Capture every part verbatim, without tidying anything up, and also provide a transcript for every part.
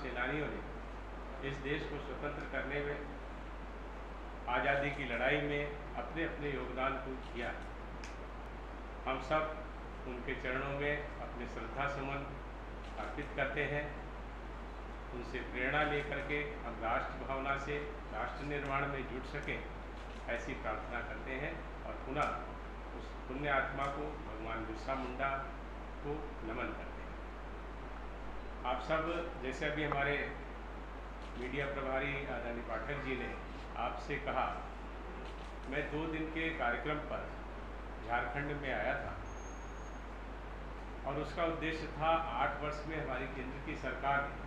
सेनानियों ने इस देश को स्वतंत्र करने में, आज़ादी की लड़ाई में अपने अपने योगदान को किया। हम सब उनके चरणों में अपने श्रद्धा सुमन अर्पित करते हैं। उनसे प्रेरणा लेकर के हम राष्ट्र भावना से राष्ट्र निर्माण में जुट सकें, ऐसी प्रार्थना करते हैं और पुनः उस पुण्य आत्मा को, भगवान बिरसा मुंडा को नमन करते हैं। आप सब, जैसे अभी हमारे मीडिया प्रभारी आदरणीय पाठक जी ने आपसे कहा, मैं दो दिन के कार्यक्रम पर झारखंड में आया था और उसका उद्देश्य था आठ वर्ष में हमारी केंद्र की सरकार ने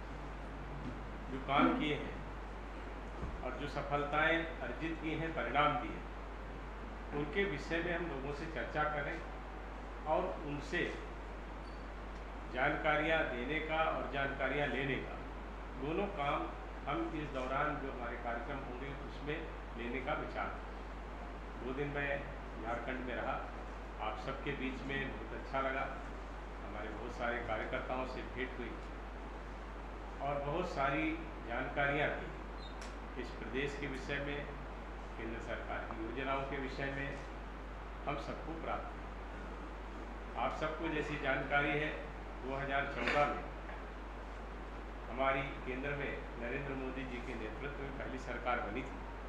जो काम किए हैं और जो सफलताएं अर्जित की हैं, परिणाम दिए, उनके विषय में हम लोगों से चर्चा करें और उनसे जानकारियां देने का और जानकारियां लेने का, दोनों काम हम इस दौरान जो हमारे कार्यक्रम होंगे उसमें लेने का विचार है। दो दिन मैं झारखंड में रहा, आप सबके बीच में बहुत अच्छा लगा। हमारे बहुत सारे कार्यकर्ताओं से भेंट हुई और बहुत सारी जानकारियाँ दी इस प्रदेश के विषय में, केंद्र सरकार की योजनाओं के विषय में हम सबको प्राप्त हुई। आप सबको जैसी जानकारी है, दो हज़ार चौदह में हमारी केंद्र में नरेंद्र मोदी जी के नेतृत्व में पहली सरकार बनी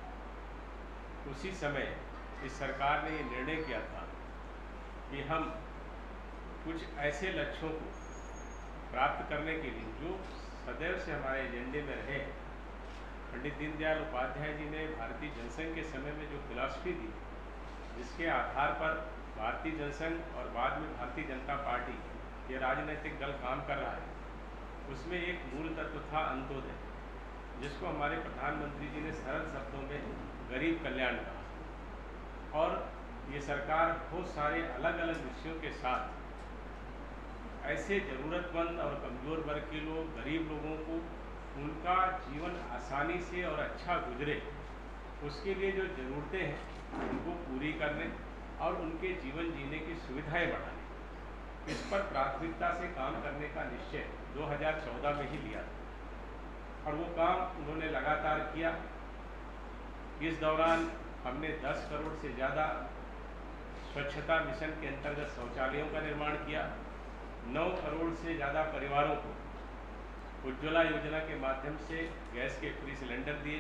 थी। उसी समय इस सरकार ने ये निर्णय किया था कि हम कुछ ऐसे लक्ष्यों को प्राप्त करने के लिए जो सदैव से हमारे एजेंडे में रहे। पंडित दीनदयाल उपाध्याय जी ने भारतीय जनसंघ के समय में जो फिलॉसफी दी, जिसके आधार पर भारतीय जनसंघ और बाद में भारतीय जनता पार्टी ये राजनीतिक दल काम कर रहा है, उसमें एक मूल तत्व था अंत्योदय, जिसको हमारे प्रधानमंत्री जी ने सरल शब्दों में गरीब कल्याण कहा। और ये सरकार बहुत सारे अलग अलग विषयों के साथ ऐसे ज़रूरतमंद और कमज़ोर वर्ग के लोग, गरीब लोगों को उनका जीवन आसानी से और अच्छा गुजरे, उसके लिए जो ज़रूरतें हैं उनको पूरी करने और उनके जीवन जीने की सुविधाएं बढ़ाने, इस पर प्राथमिकता से काम करने का निश्चय दो हज़ार चौदह में ही लिया था और वो काम उन्होंने लगातार किया। इस दौरान हमने दस करोड़ से ज़्यादा स्वच्छता मिशन के अंतर्गत शौचालयों का निर्माण किया। नौ करोड़ से ज़्यादा परिवारों को उज्ज्वला योजना के माध्यम से गैस के फ्री सिलेंडर दिए।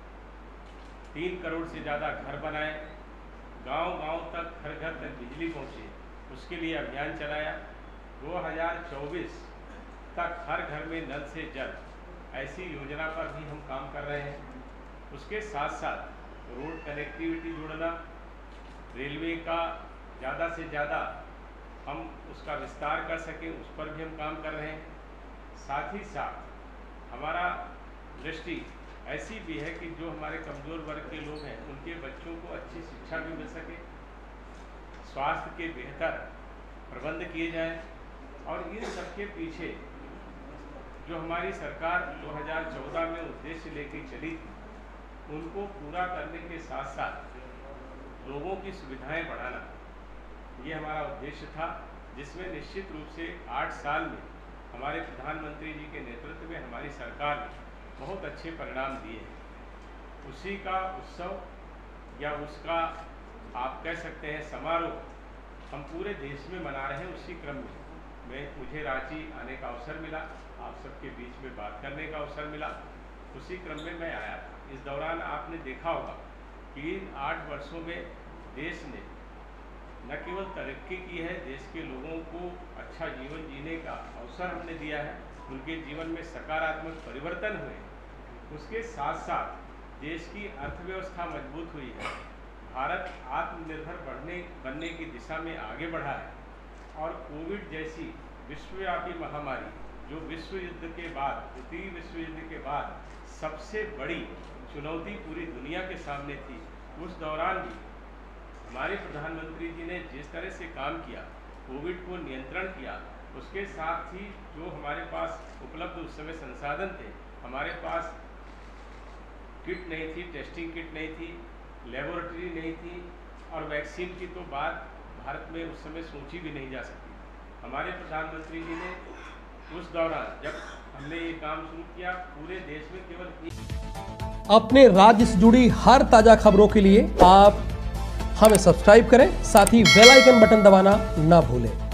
तीन करोड़ से ज़्यादा घर बनाए। गांव-गांव तक, घर घर तक बिजली पहुंचे, उसके लिए अभियान चलाया। दो हज़ार चौबीस तक हर घर में नल से जल, ऐसी योजना पर भी हम काम कर रहे हैं। उसके साथ साथ रोड कनेक्टिविटी जोड़ना, रेलवे का ज़्यादा से ज़्यादा हम उसका विस्तार कर सकें, उस पर भी हम काम कर रहे हैं। साथ ही साथ हमारा दृष्टि ऐसी भी है कि जो हमारे कमज़ोर वर्ग के लोग हैं, उनके बच्चों को अच्छी शिक्षा भी मिल सके, स्वास्थ्य के बेहतर प्रबंध किए जाएं। और इन सबके पीछे जो हमारी सरकार दो हज़ार चौदह में उद्देश्य लेकर चली थी, उनको पूरा करने के साथ साथ लोगों की सुविधाएं बढ़ाना, ये हमारा उद्देश्य था, जिसमें निश्चित रूप से आठ साल में हमारे प्रधानमंत्री जी के नेतृत्व में हमारी सरकार ने बहुत अच्छे परिणाम दिए हैं। उसी का उत्सव या उसका आप कह सकते हैं समारोह हम पूरे देश में मना रहे हैं। उसी क्रम में मैं मुझे रांची आने का अवसर मिला, आप सबके बीच में बात करने का अवसर मिला, उसी क्रम में मैं आया था। इस दौरान आपने देखा होगा कि इन आठ वर्षों में देश ने न केवल तरक्की की है, देश के लोगों को अच्छा जीवन जीने का अवसर हमने दिया है, उनके जीवन में सकारात्मक परिवर्तन हुए। उसके साथ साथ देश की अर्थव्यवस्था मजबूत हुई है, भारत आत्मनिर्भर बढ़ने बनने की दिशा में आगे बढ़ा है और कोविड जैसी विश्वव्यापी महामारी, जो विश्व युद्ध के बाद, द्वितीय विश्व युद्ध के बाद सबसे बड़ी चुनौती पूरी दुनिया के सामने थी, उस दौरान भी हमारे प्रधानमंत्री जी ने जिस तरह से काम किया, कोविड को नियंत्रण किया, उसके साथ ही जो हमारे पास उपलब्ध उस समय संसाधन थे, हमारे पास किट नहीं थी, टेस्टिंग किट नहीं थी, लेबोरेटरी नहीं थी और वैक्सीन की तो बात भारत में उस समय सोची भी नहीं जा सकती। हमारे प्रधानमंत्री जी ने उस दौरान, जब हमने ये काम शुरू किया। पूरे देश में केवल एक अपने राज्य से जुड़ी हर ताजा खबरों के लिए आप हमें सब्सक्राइब करें, साथ ही बेल आइकन बटन दबाना ना भूलें।